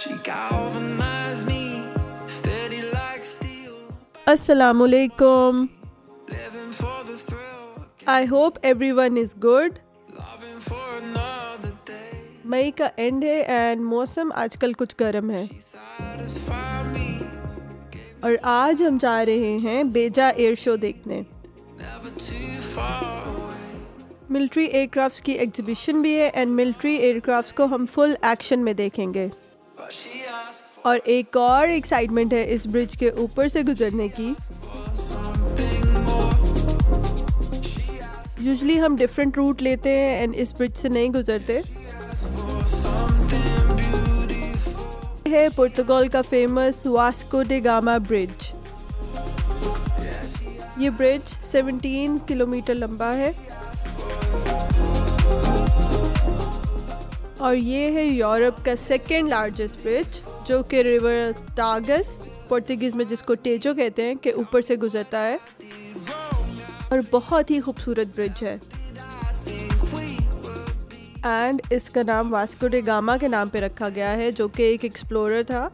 Assalamualaikum. I hope everyone is good. मई का and है and मौसम आजकल कुछ गर्म है और आज हम जा रहे हैं बेजा एयर शो देखने। मिलिट्री एयरक्राफ्ट्स की एग्जीबिशन भी है एंड मिलिट्री एयरक्राफ्ट्स को हम फुल एक्शन में देखेंगे। और एक और एक्साइटमेंट है इस ब्रिज के ऊपर से गुजरने की। यूजुअली हम डिफरेंट रूट लेते हैं एंड इस ब्रिज से नहीं गुजरते। है पुर्तगाल का famous Vasco da Gama bridge. ये ब्रिज 17 किलोमीटर लंबा है और ये है यूरोप का सेकेंड लार्जेस्ट ब्रिज जो कि रिवर टागस, पुर्तगीज़ में जिसको टेजो कहते हैं, के ऊपर से गुजरता है और बहुत ही खूबसूरत ब्रिज है। एंड इसका नाम वास्को डे गामा के नाम पे रखा गया है जो कि एक एक्सप्लोरर था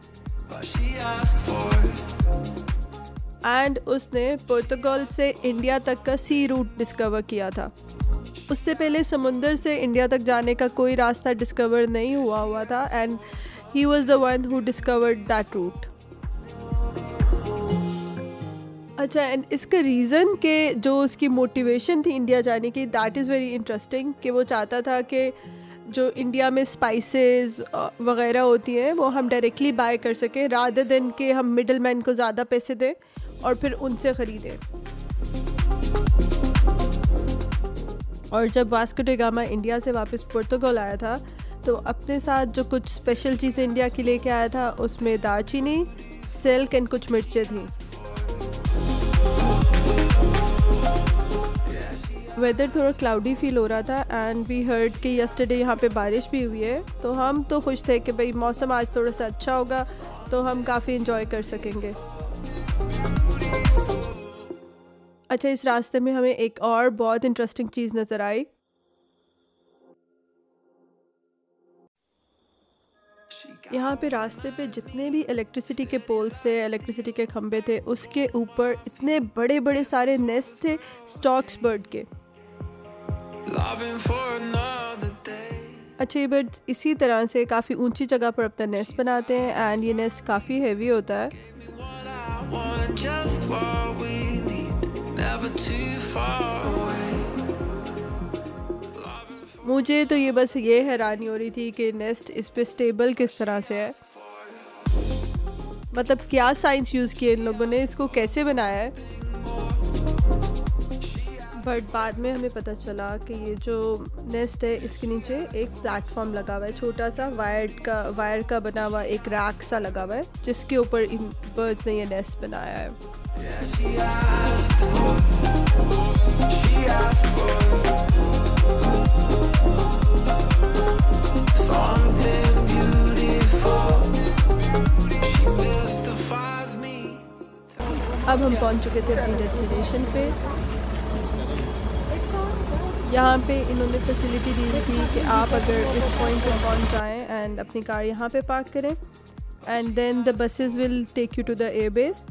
एंड उसने पुर्तगाल से इंडिया तक का सी रूट डिस्कवर किया था। उससे पहले समुंदर से इंडिया तक जाने का कोई रास्ता डिस्कवर नहीं हुआ था and he was the one who discovered that route. अच्छा, एंड इसका रीज़न के जो उसकी मोटिवेशन थी इंडिया जाने की, दैट इज़ वेरी इंटरेस्टिंग कि वो चाहता था कि जो इंडिया में स्पाइसेस वगैरह होती हैं वो हम डायरेक्टली बाय कर सकें रादर देन कि हम मिडल मैन को ज़्यादा पैसे दें और फिर उनसे ख़रीदें। और जब वास्को डे गामा इंडिया से वापस पुर्तगाल आया था तो अपने साथ जो कुछ स्पेशल चीज़ें इंडिया की लेके आया था उसमें दालचीनी, सिल्क एंड कुछ मिर्चें थी। वेदर थोड़ा क्लाउडी फील हो रहा था एंड वी हर्ड कि यस्टरडे यहाँ पे बारिश भी हुई है, तो हम तो खुश थे कि भाई मौसम आज थोड़ा सा अच्छा होगा तो हम काफ़ी इंजॉय कर सकेंगे। अच्छा, इस रास्ते में हमें एक और बहुत इंटरेस्टिंग चीज़ नज़र आई। यहाँ पे रास्ते पे जितने भी इलेक्ट्रिसिटी के पोल्स थे, इलेक्ट्रिसिटी के खंभे थे, उसके ऊपर इतने बड़े बड़े सारे नेस्ट थे स्टॉक्स बर्ड के। अच्छे बर्ड्स इसी तरह से काफ़ी ऊंची जगह पर अपना नेस्ट बनाते हैं एंड ये नेस्ट काफ़ी हैवी होता है। मुझे तो ये बस ये हैरानी हो रही थी कि नेस्ट इस पे स्टेबल किस तरह से है, मतलब क्या साइंस यूज़ किए इन लोगों ने, इसको कैसे बनाया है। बट बाद में हमें पता चला कि ये जो नेस्ट है इसके नीचे एक प्लेटफॉर्म लगा हुआ है, छोटा सा वायर का बना हुआ एक रैक सा लगा हुआ है जिसके ऊपर इन बर्ड्स ने ये नेस्ट बनाया है। अब हम पहुंच चुके थे अपनी डेस्टिनेशन पे। यहाँ पे इन्होंने फैसिलिटी दी हुई थी कि आप अगर इस पॉइंट पे पहुंच जाएं एंड अपनी कार यहाँ पे पार्क करें and then the buses will take you to the airbase.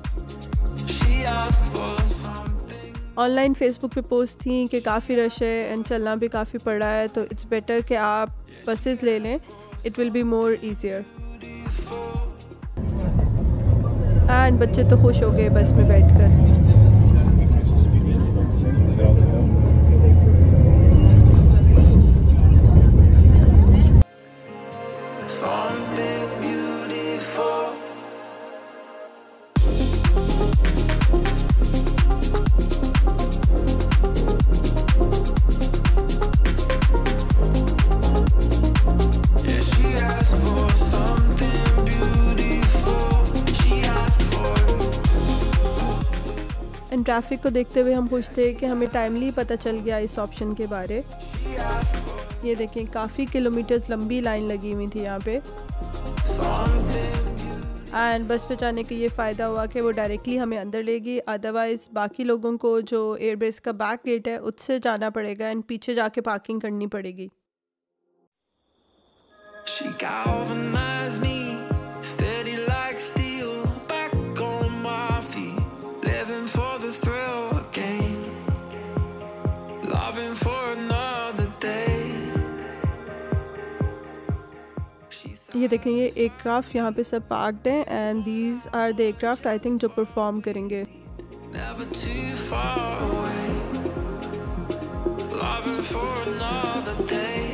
Online Facebook पे पोस्ट थी कि काफ़ी रश है एंड चलना भी काफ़ी पड़ रहा है, तो इट्स बेटर कि आप बसेस ले लें, it will be more easier. And बच्चे तो खुश हो गए बस में बैठकर। ट्रैफिक को देखते हुए हम खुश थे कि हमें टाइमली पता चल गया इस ऑप्शन के बारे। ये देखें, काफ़ी किलोमीटर्स लंबी लाइन लगी हुई थी यहाँ पे एंड बस पे जाने का ये फ़ायदा हुआ कि वो डायरेक्टली हमें अंदर लेगी, अदरवाइज़ बाकी लोगों को जो एयरबेस का बैक गेट है उससे जाना पड़ेगा एंड पीछे जाके पार्किंग करनी पड़ेगी। She galvanized me ये देखें, ये एयरक्राफ्ट यहाँ पे सब पार्क्ड हैं and these are the aircraft I think जो परफॉर्म करेंगे। Never too far away, loving for another day,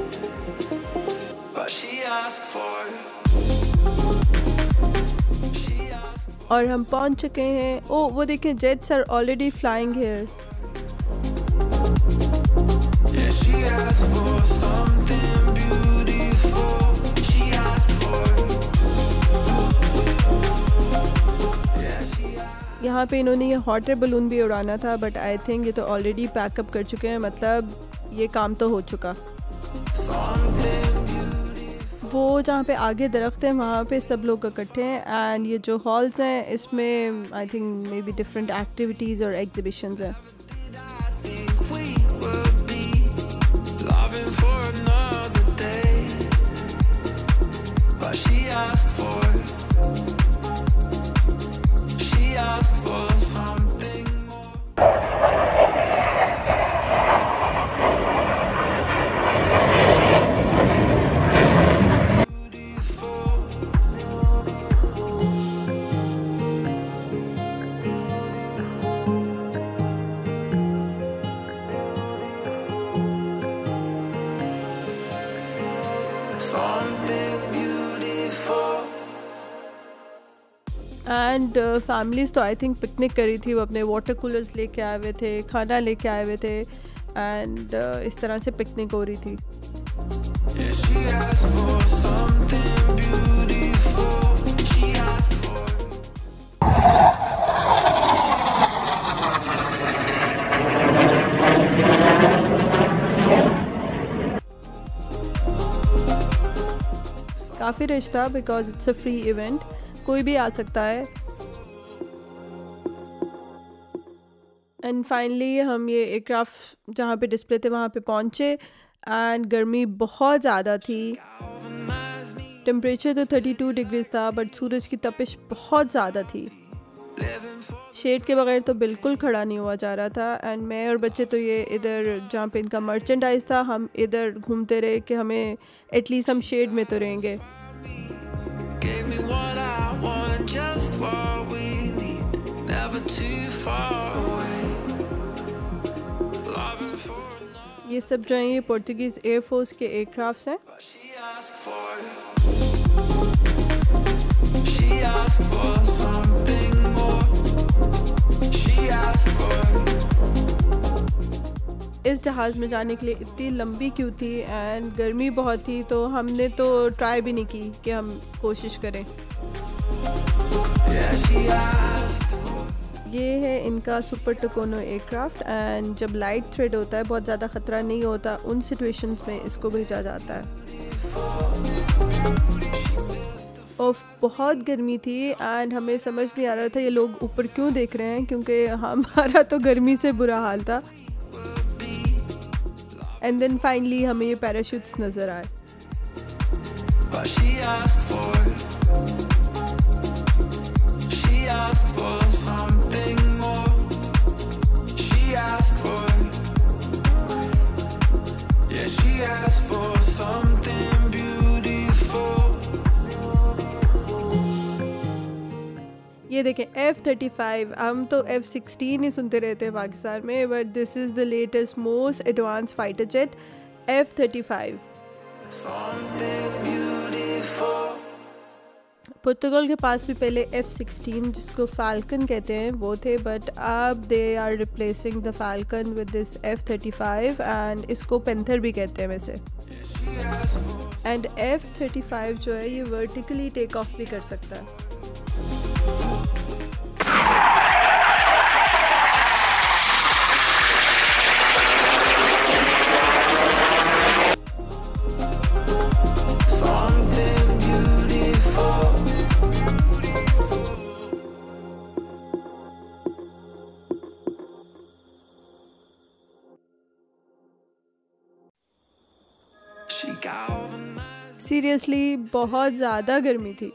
but she asked for it. और हम पहुंच चुके हैं। ओ वो देखें, jets are already flying here. Yeah, she asked for something beautiful. She asked for it. Yeah, she asked. यहाँ पे इन्होंने ये हॉट एयर बलून भी उड़ाना था बट आई थिंक ये तो ऑलरेडी पैकअप कर चुके हैं, मतलब ये काम तो हो चुका। वो जहाँ पे आगे दरख्त हैं वहाँ पे सब लोग इकट्ठे हैं एंड ये जो हॉल्स हैं इसमें I think maybe different activities और एग्जीबिशंस हैं। एंड फैमिलीज़ तो आई थिंक पिकनिक करी थी, वो अपने वाटर कूलर्स लेके आए हुए थे, खाना लेके आए हुए थे एंड इस तरह से पिकनिक हो रही थी। काफ़ी रश था because it's a free event, कोई भी आ सकता है। एंड फाइनली हम ये एयरक्राफ्ट जहाँ पे डिस्प्ले थे वहाँ पे पहुँचे एंड गर्मी बहुत ज़्यादा थी। टेम्परेचर तो 32 डिग्रीज था बट सूरज की तपिश बहुत ज़्यादा थी। शेड के बगैर तो बिल्कुल खड़ा नहीं हुआ जा रहा था एंड मैं और बच्चे तो ये इधर जहाँ पे इनका मर्चेंडाइज था हम इधर घूमते रहे कि हमें एटलीस्ट हम शेड में तो रहेंगे। Just what we need, never too far away. Loving for another. ये सब जो हैं ये पोर्तुगीज़ एयरफोर्स के एयरक्राफ्ट्स हैं। She asked for it. She asked for something more. She asked for it. इस जहाज़ में जाने के लिए इतनी लंबी क्यू थी एंड गर्मी बहुत थी तो हमने तो ट्राई भी नहीं की कि हम कोशिश करें। ये है इनका सुपर टुकोनो एयरक्राफ्ट एंड जब लाइट थ्रेड होता है बहुत ज़्यादा ख़तरा नहीं होता, उन सिचुएशंस में इसको भेजा जाता है। और बहुत गर्मी थी एंड हमें समझ नहीं आ रहा था ये लोग ऊपर क्यों देख रहे हैं क्योंकि हमारा तो गर्मी से बुरा हाल था। एंड देन फाइनली हमें ये पैराशूट्स नज़र आए। Asked for something more. She asked for it. Yeah, she asked for something beautiful. ये देखें F-35, हम तो F-16 ही सुनते रहते हैं पाकिस्तान में but this is the latest most advance fighter jet F-35। Something beautiful. Portugal के पास भी पहले F-16 जिसको फाल्कन कहते हैं वो थे बट अब they are replacing the Falcon with this F-35 and इसको पेंथर भी कहते हैं वैसे। एंड F-35 जो है ये वर्टिकली टेक ऑफ भी कर सकता है। सीरियसली बहुत ज़्यादा गर्मी थी।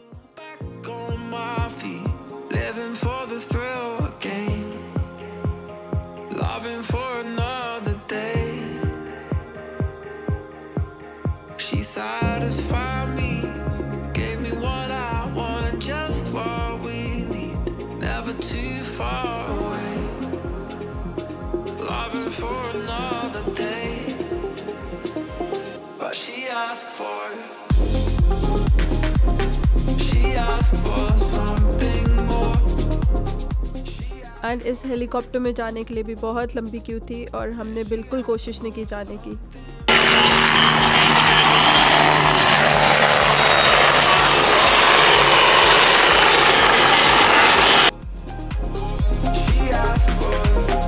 She satisfied me एंड इस हेलीकॉप्टर में जाने के लिए भी बहुत लंबी क्यू थी और हमने बिल्कुल कोशिश नहीं की जाने की। She asked for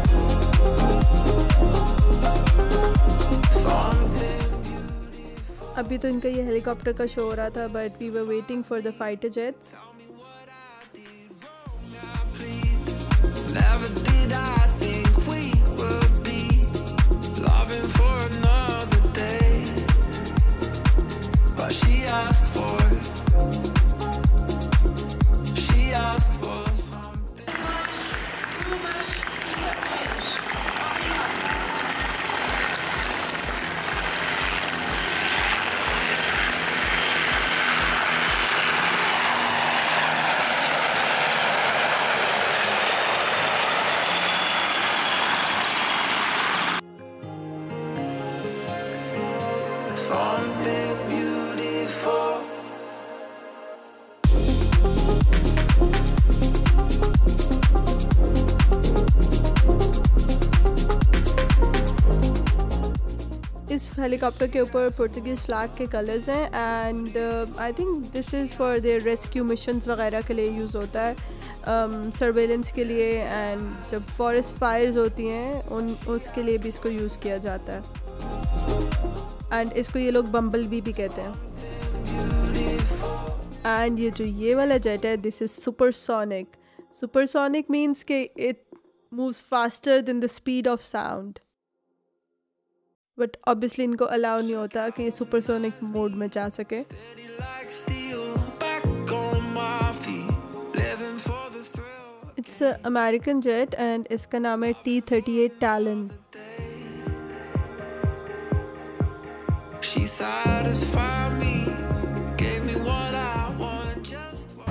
something. अभी तो इनका ये हेलीकॉप्टर का शो हो रहा था, but we were waiting for the fighter jets. Never did I think we would be loving for another day, but she asked for something. Something beautiful. इस helicopter के ऊपर पुर्तगीज फ्लैग के colours हैं and I think this is for their rescue missions वगैरह के लिए use होता है, सर्वेलेंस के लिए, एंड जब फॉरेस्ट फायर्स होती हैं उसके लिए भी इसको यूज़ किया जाता है। एंड इसको ये लोग बम्बल भी कहते हैं। एंड ये जो ये वाला जेट है, this is supersonic. Supersonic means कि it moves faster than the speed of sound, but obviously इनको अलाउ नहीं होता कि ये सुपरसोनिक मोड में जा सके। Steady like steel, back on my feet, living for the thrill. It's American jet and इसका नाम है T-38 Talon। She satisfied me, gave me what I want, just what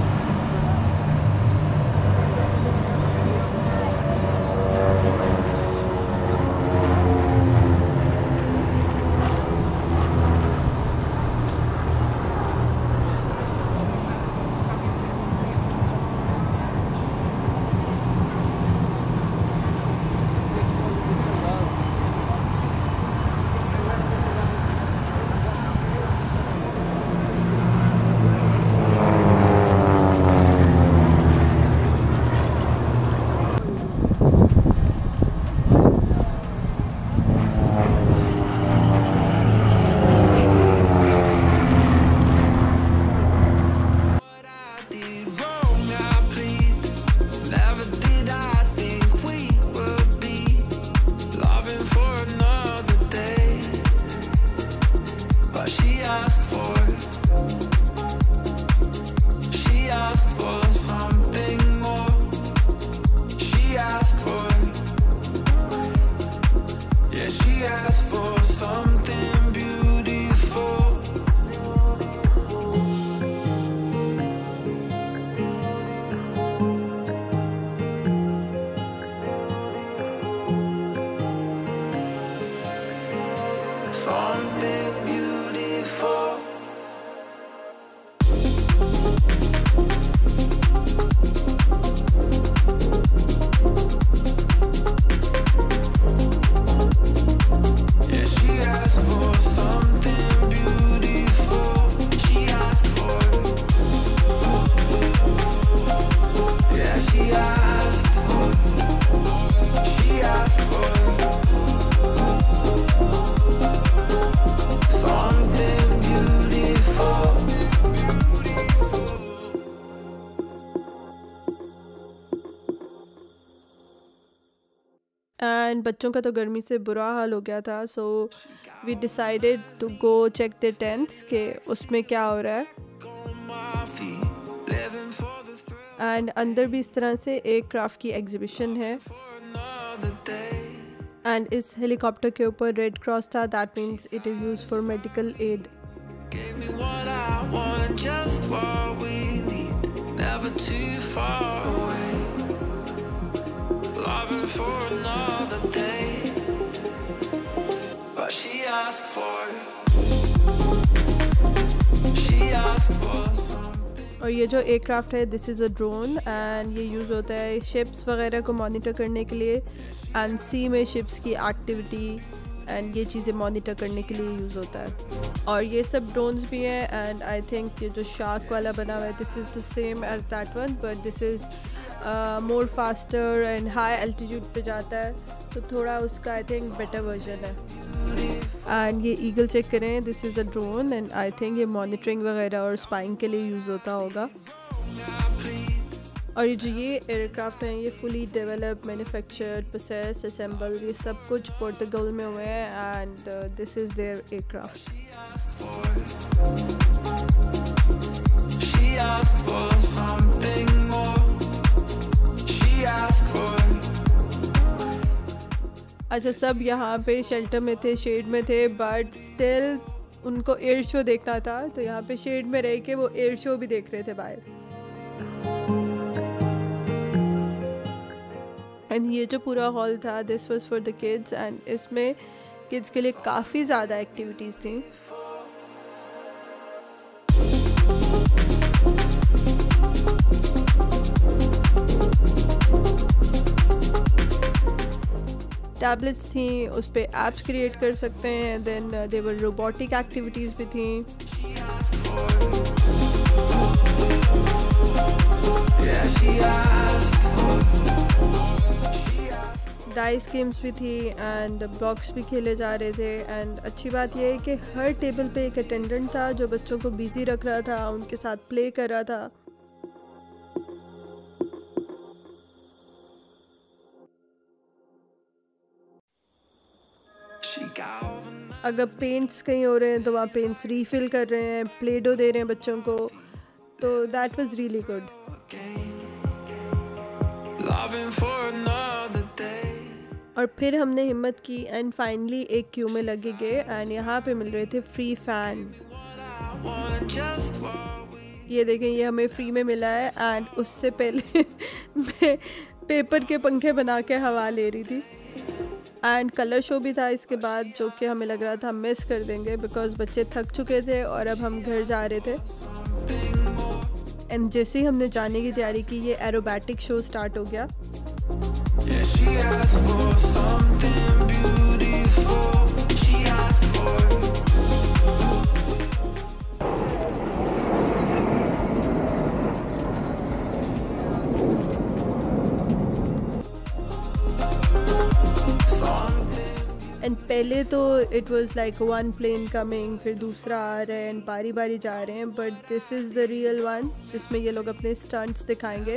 and बच्चों का तो गर्मी से बुरा हाल हो गया था, so we decided to go check the tents के उसमें क्या हो रहा है। एंड अंदर भी इस तरह से एक क्राफ्ट की एग्जीबिशन है। एंड इस हेलीकॉप्टर के ऊपर रेड क्रॉस था, that means it is use for medical aid. और ये जो एयरक्राफ्ट है this is a drone and ये यूज़ होता है शिप्स वगैरह को मॉनिटर करने के लिए एंड सी में शिप्स की एक्टिविटी एंड ये चीज़ें मॉनिटर करने के लिए यूज़ होता है। और ये सब ड्रोन्स भी हैं एंड आई थिंक ये जो शार्क वाला बना हुआ है this is the same as that one but this is more faster and high altitude पे जाता है तो थोड़ा उसका आई थिंक बेटर वर्जन है। एंड ये ईगल चेक करें this is a drone and I think ये मॉनिटरिंग वगैरह और स्पाइंग के लिए यूज़ होता होगा। और ये जो ये एयरक्राफ्ट हैं ये fully develop manufactured process assemble ये सब कुछ पोर्टुगल में हुए हैं and this is their aircraft. She asked for something more. She asked for. अच्छा सब यहाँ पे शेल्टर में थे शेड में थे बट स्टिल उनको एयर शो देखना था तो यहाँ पे शेड में रह के वो एयर शो भी देख रहे थे बाहर। एंड ये जो पूरा हॉल था this was for the kids and इसमें किड्स के लिए काफ़ी ज़्यादा एक्टिविटीज़ थी। टैबलेट्स थी उस पर ऐप्स क्रिएट कर सकते हैं देन देवर रोबोटिक एक्टिविटीज़ भी थी। डाइस गेम्स भी थी एंड ब्लॉक्स भी खेले जा रहे थे एंड अच्छी बात यह है कि हर टेबल पे एक अटेंडेंट था जो बच्चों को बिजी रख रहा था उनके साथ प्ले कर रहा था। अगर पेंट्स कहीं हो रहे हैं तो वहाँ पेंट्स रीफिल कर रहे हैं प्ले डो दे रहे हैं बच्चों को तो दैट वाज रियली गुड। और फिर हमने हिम्मत की एंड फाइनली एक क्यू में लगे गए एंड यहाँ पे मिल रहे थे फ्री फ़ैन। ये देखें ये हमें फ्री में मिला है एंड उससे पहले मैं पेपर के पंखे बना के हवा ले रही थी। एंड कलर शो भी था इसके बाद जो कि हमें लग रहा था हम मिस कर देंगे बिकॉज बच्चे थक चुके थे और अब हम घर जा रहे थे। एंड जैसे ही हमने जाने की तैयारी की ये एरोबैटिक शो स्टार्ट हो गया। एंड पहले तो it was like one plane coming फिर दूसरा आ रहा है एंड बारी बारी जा रहे हैं but this is the real one जिसमें ये लोग अपने स्टंट्स दिखाएंगे।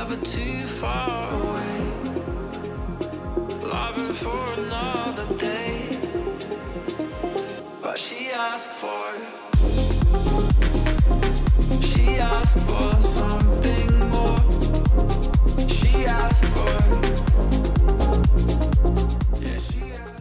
never too far away. Loving for another day. But she asked for something more. She asked for yeah, she asked.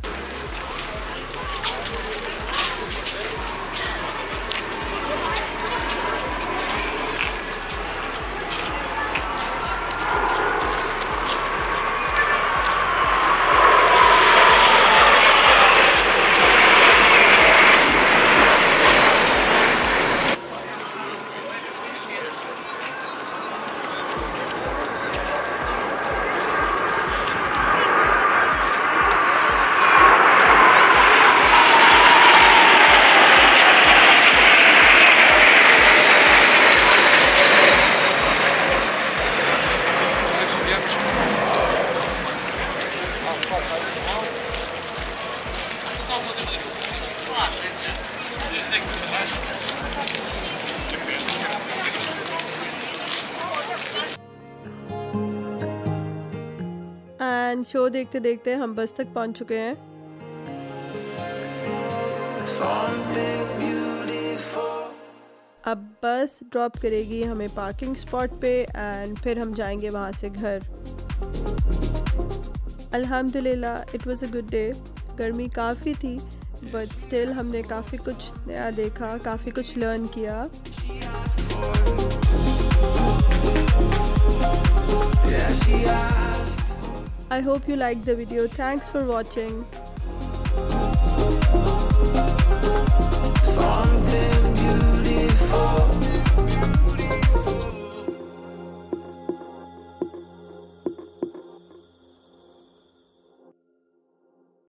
And show देखते देखते हम बस तक पहुंच चुके हैं। Something beautiful. अब बस ड्रॉप करेगी हमें पार्किंग स्पॉट पे एंड फिर हम जाएंगे वहाँ से घर। अल्हम्दुलिल्लाह it was a good day. गर्मी काफ़ी थी बट स्टिल हमने काफ़ी कुछ नया देखा, काफ़ी कुछ लर्न किया। Yeah, she asked. I hope you liked the video. Thanks for watching.